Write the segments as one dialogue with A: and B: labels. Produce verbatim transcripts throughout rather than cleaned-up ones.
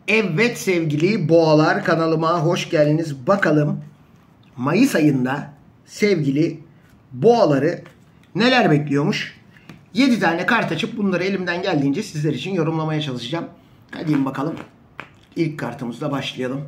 A: Evet sevgili boğalar, kanalıma hoş geldiniz. Bakalım Mayıs ayında sevgili boğaları neler bekliyormuş. yedi tane kart açıp bunları elimden geldiğince sizler için yorumlamaya çalışacağım. Hadi bakalım. İlk kartımızla başlayalım.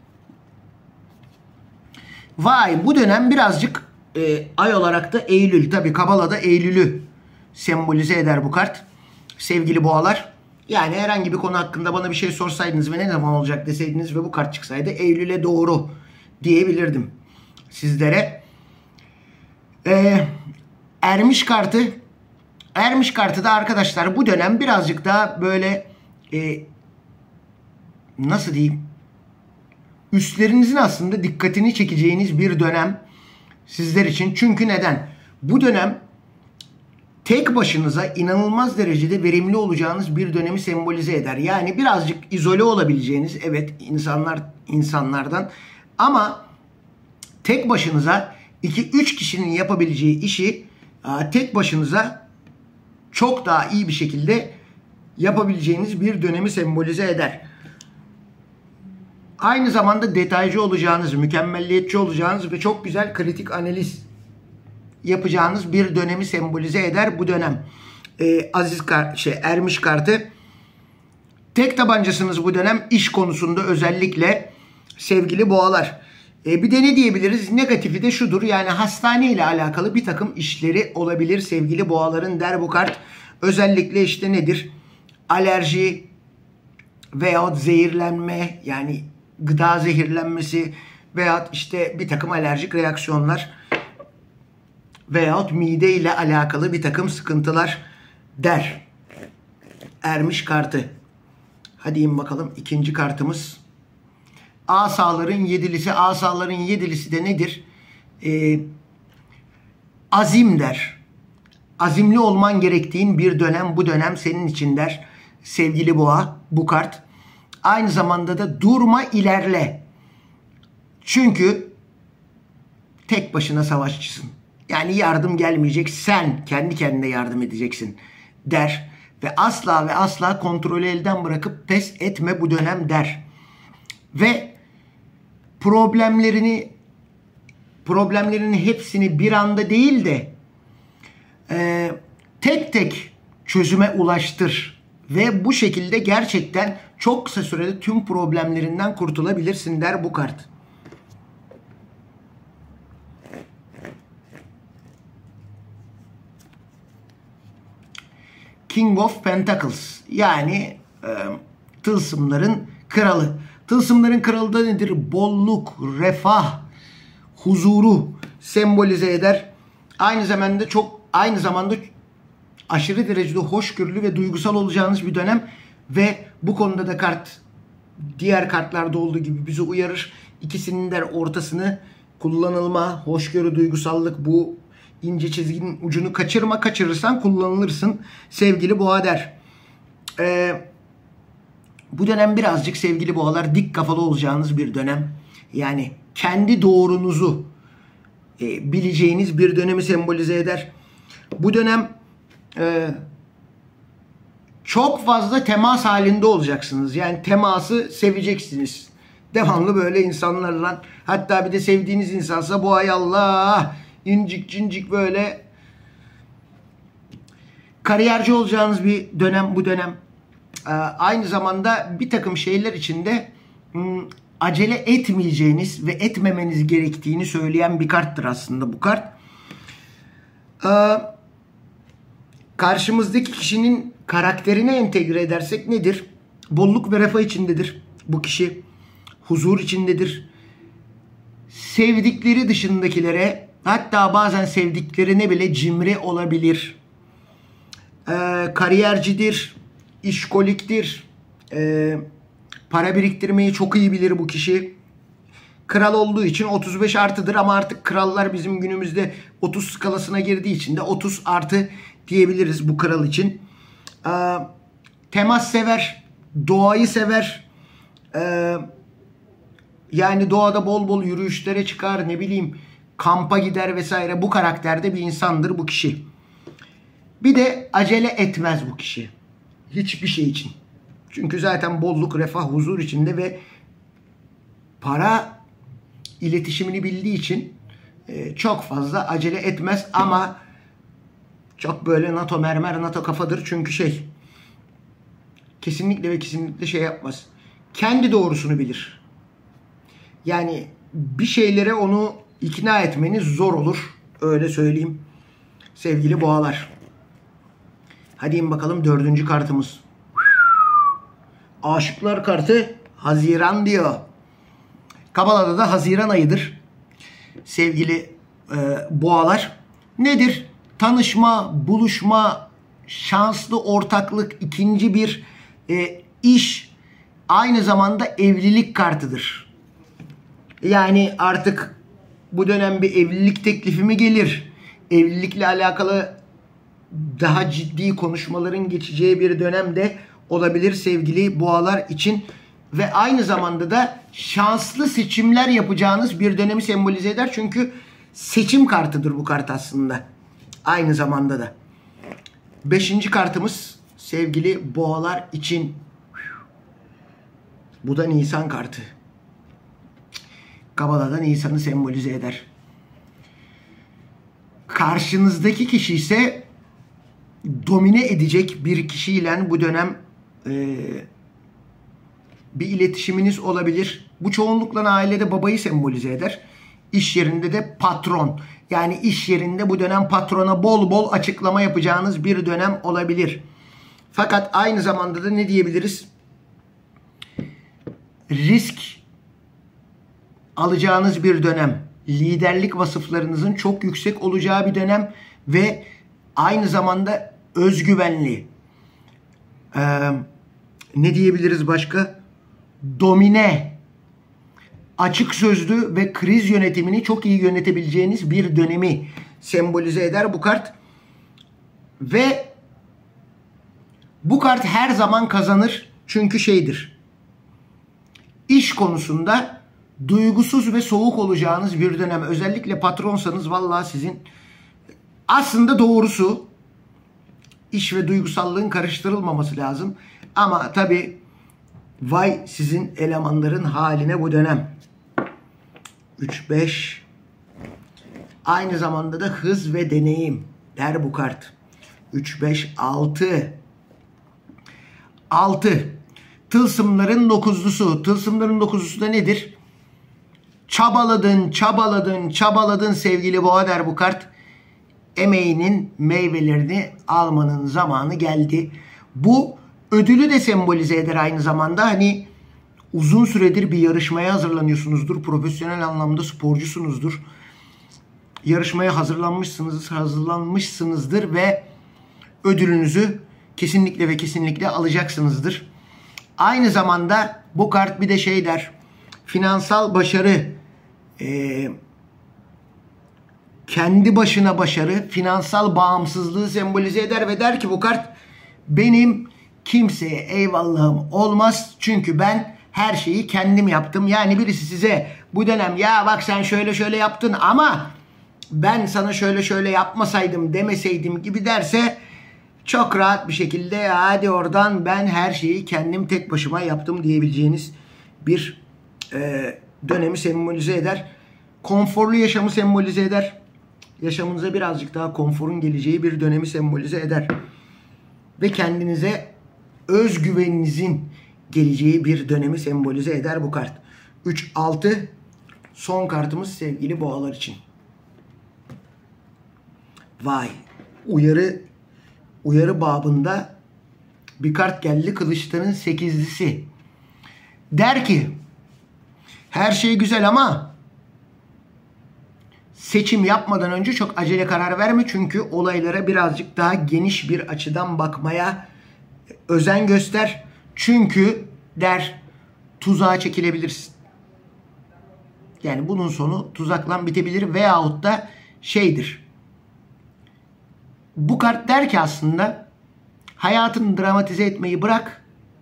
A: Vay, bu dönem birazcık e, ay olarak da Eylül. Tabi Kabala'da Eylül'ü sembolize eder bu kart. Sevgili boğalar. Yani herhangi bir konu hakkında bana bir şey sorsaydınız ve ne zaman olacak deseydiniz ve bu kart çıksaydı Eylül'e doğru diyebilirdim sizlere. Ee, Ermiş kartı. Ermiş kartı da arkadaşlar bu dönem birazcık daha böyle e, nasıl diyeyim, üstlerinizin aslında dikkatini çekeceğiniz bir dönem sizler için. Çünkü neden? Bu dönem tek başınıza inanılmaz derecede verimli olacağınız bir dönemi sembolize eder. Yani birazcık izole olabileceğiniz, evet, insanlar insanlardan, ama tek başınıza iki üç kişinin yapabileceği işi tek başınıza çok daha iyi bir şekilde yapabileceğiniz bir dönemi sembolize eder. Aynı zamanda detaycı olacağınız, mükemmelliyetçi olacağınız ve çok güzel kritik analiz yapacağınız bir dönemi sembolize eder bu dönem. Ee, Aziz kart, şey Ermiş kartı. Tek tabancasınız bu dönem iş konusunda, özellikle sevgili boğalar. Ee, bir de ne diyebiliriz? Negatifi de şudur. Yani hastane ile alakalı bir takım işleri olabilir sevgili boğaların der bu kart. Özellikle işte nedir? Alerji veyahut zehirlenme, yani gıda zehirlenmesi veyahut işte bir takım alerjik reaksiyonlar veyahut mide ile alakalı bir takım sıkıntılar der Ermiş kartı. Hadi in bakalım ikinci kartımız. Asaların yedilisi. Asaların yedilisi de nedir? Ee, azim der. Azimli olman gerektiğin bir dönem bu dönem senin için der sevgili boğa bu kart. Aynı zamanda da durma, ilerle. Çünkü tek başına savaşçısın. Yani yardım gelmeyecek, sen kendi kendine yardım edeceksin der. Ve asla ve asla kontrolü elden bırakıp pes etme bu dönem der. Ve problemlerini problemlerinin hepsini bir anda değil de e, tek tek çözüme ulaştır. Ve bu şekilde gerçekten çok kısa sürede tüm problemlerinden kurtulabilirsin der bu kart. King of Pentacles, yani e, tılsımların kralı. Tılsımların kralı da nedir? Bolluk, refah, huzuru sembolize eder. Aynı zamanda çok aynı zamanda aşırı derecede hoşgörülü ve duygusal olacağınız bir dönem ve bu konuda da kart diğer kartlarda olduğu gibi bizi uyarır. İkisinin de ortasını kullanılma, hoşgörü, duygusallık, bu ince çizginin ucunu kaçırma, kaçırırsan kullanılırsın sevgili boğa der. Ee, bu dönem birazcık sevgili boğalar dik kafalı olacağınız bir dönem. Yani kendi doğrunuzu e, bileceğiniz bir dönemi sembolize eder. Bu dönem e, çok fazla temas halinde olacaksınız. Yani teması seveceksiniz. Devamlı böyle insanlarla, hatta bir de sevdiğiniz insansa bu ay Allah incik cincik böyle kariyerci olacağınız bir dönem bu dönem. Ee, aynı zamanda bir takım şeyler içinde ım, acele etmeyeceğiniz ve etmemeniz gerektiğini söyleyen bir karttır aslında bu kart. Ee, karşımızdaki kişinin karakterine entegre edersek nedir? Bolluk ve refah içindedir bu kişi. Huzur içindedir. Sevdikleri dışındakilere, hatta bazen sevdiklerine bile cimri olabilir. Ee, kariyercidir, işkoliktir. Ee, para biriktirmeyi çok iyi bilir bu kişi. Kral olduğu için otuz beş artıdır ama artık krallar bizim günümüzde otuz skalasına girdiği için de otuz artı diyebiliriz bu kral için. Ee, temas sever, doğayı sever. Ee, yani doğada bol bol yürüyüşlere çıkar, ne bileyim kampa gider vesaire. Bu karakterde bir insandır bu kişi. Bir de acele etmez bu kişi. Hiçbir şey için. Çünkü zaten bolluk, refah, huzur içinde ve para iletişimini bildiği için e, çok fazla acele etmez ama çok böyle NATO mermer, NATO kafadır. Çünkü şey, kesinlikle ve kesinlikle şey yapmaz. Kendi doğrusunu bilir. Yani bir şeylere onu ikna etmeniz zor olur. Öyle söyleyeyim. Sevgili boğalar. Hadi in bakalım dördüncü kartımız. Aşıklar kartı Haziran diyor. Kabala'da da Haziran ayıdır. Sevgili e, boğalar. Nedir? Tanışma, buluşma, şanslı ortaklık, ikinci bir e, iş, aynı zamanda evlilik kartıdır. Yani artık bu dönem bir evlilik teklifi mi gelir? Evlilikle alakalı daha ciddi konuşmaların geçeceği bir dönemde olabilir sevgili boğalar için. Ve aynı zamanda da şanslı seçimler yapacağınız bir dönemi sembolize eder. Çünkü seçim kartıdır bu kart aslında. Aynı zamanda da. Beşinci kartımız sevgili boğalar için. Bu da Nisan kartı. Kabala'da Nisan'ı sembolize eder. Karşınızdaki kişi ise domine edecek bir kişiyle bu dönem e, bir iletişiminiz olabilir. Bu çoğunlukla ailede babayı sembolize eder. İş yerinde de patron. Yani iş yerinde bu dönem patrona bol bol açıklama yapacağınız bir dönem olabilir. Fakat aynı zamanda da ne diyebiliriz? Risk alacağınız bir dönem. Liderlik vasıflarınızın çok yüksek olacağı bir dönem ve aynı zamanda özgüvenli. Ee, ne diyebiliriz başka? Domine, açık sözlü ve kriz yönetimini çok iyi yönetebileceğiniz bir dönemi sembolize eder bu kart. Ve bu kart her zaman kazanır. Çünkü şeydir. İş konusunda duygusuz ve soğuk olacağınız bir dönem. Özellikle patronsanız vallahi sizin aslında doğrusu iş ve duygusallığın karıştırılmaması lazım. Ama tabii vay sizin elemanların haline bu dönem. üç beş. Aynı zamanda da hız ve deneyim der bu kart. üç beş altı. altı. Tılsımların dokuzlusu. Tılsımların dokuzlusu da nedir? Çabaladın, çabaladın, çabaladın sevgili boğa der bu kart. Emeğinin meyvelerini almanın zamanı geldi. Bu ödülü de sembolize eder aynı zamanda. Hani uzun süredir bir yarışmaya hazırlanıyorsunuzdur. Profesyonel anlamda sporcusunuzdur. Yarışmaya hazırlanmışsınız, hazırlanmışsınızdır ve ödülünüzü kesinlikle ve kesinlikle alacaksınızdır. Aynı zamanda bu kart bir de şey der. Finansal başarı, e, kendi başına başarı, finansal bağımsızlığı sembolize eder ve der ki bu kart benim kimseye eyvallahım olmaz. Çünkü ben her şeyi kendim yaptım. Yani birisi size bu dönem ya bak sen şöyle şöyle yaptın ama ben sana şöyle şöyle yapmasaydım demeseydim gibi derse çok rahat bir şekilde hadi oradan ben her şeyi kendim tek başıma yaptım diyebileceğiniz bir e, dönemi sembolize eder. Konforlu yaşamı sembolize eder. Yaşamınıza birazcık daha konforun geleceği bir dönemi sembolize eder. Ve kendinize özgüveninizin geleceği bir dönemi sembolize eder bu kart. üç altı son kartımız sevgili boğalar için. Vay. Uyarı uyarı babında bir kart geldi. Kılıçların sekizlisi. Der ki her şey güzel ama seçim yapmadan önce çok acele karar verme. Çünkü olaylara birazcık daha geniş bir açıdan bakmaya özen göster. Çünkü der tuzağa çekilebilirsin. Yani bunun sonu tuzakla bitebilir veyahut da şeydir. Bu kart der ki aslında hayatını dramatize etmeyi bırak.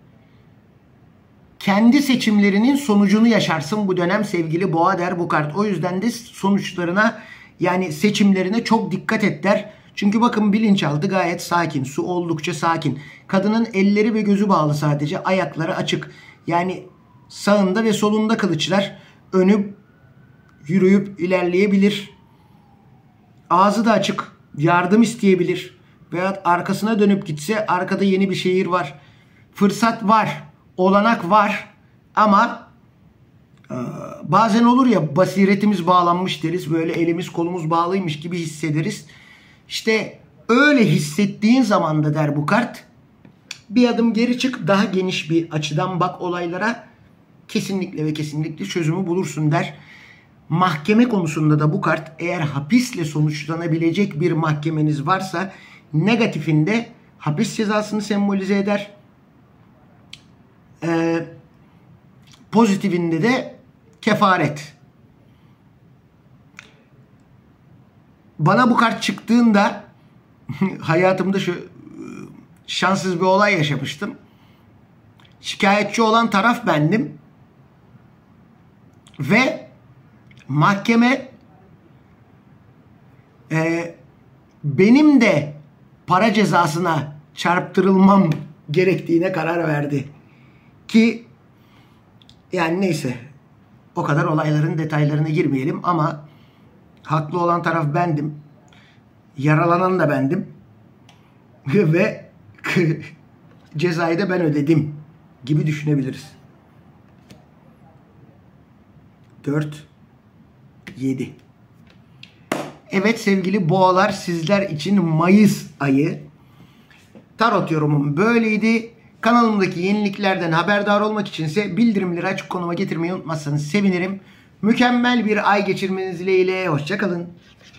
A: Kendi seçimlerinin sonucunu yaşarsın bu dönem sevgili boğa der bu kart. O yüzden de sonuçlarına yani seçimlerine çok dikkat et der. Çünkü bakın bilinçaltı gayet sakin. Su oldukça sakin. Kadının elleri ve gözü bağlı sadece. Ayakları açık. Yani sağında ve solunda kılıçlar. Önü yürüyüp ilerleyebilir. Ağzı da açık. Yardım isteyebilir. Veyahut arkasına dönüp gitse arkada yeni bir şehir var. Fırsat var. Olanak var. Ama e, bazen olur ya, basiretimiz bağlanmış deriz. Böyle elimiz kolumuz bağlıymış gibi hissederiz. İşte öyle hissettiğin zaman da der bu kart, bir adım geri çık, daha geniş bir açıdan bak olaylara, kesinlikle ve kesinlikle çözümü bulursun der. Mahkeme konusunda da bu kart, eğer hapisle sonuçlanabilecek bir mahkemeniz varsa negatifinde hapis cezasını sembolize eder. Ee, pozitifinde de kefaret. Bana bu kart çıktığında hayatımda şu şanssız bir olay yaşamıştım. Şikayetçi olan taraf bendim. Ve mahkeme e, benim de para cezasına çarptırılmam gerektiğine karar verdi. Ki yani neyse, o kadar olayların detaylarına girmeyelim ama haklı olan taraf bendim. Yaralanan da bendim. Ve cezayı da ben ödedim gibi düşünebiliriz. dört yedi. Evet sevgili boğalar, sizler için Mayıs ayı tarot yorumum böyleydi. Kanalımdaki yeniliklerden haberdar olmak içinse bildirimleri açık konuma getirmeyi unutmazsanız sevinirim. Mükemmel bir ay geçirmeniz dileğiyle. Hoşça kalın.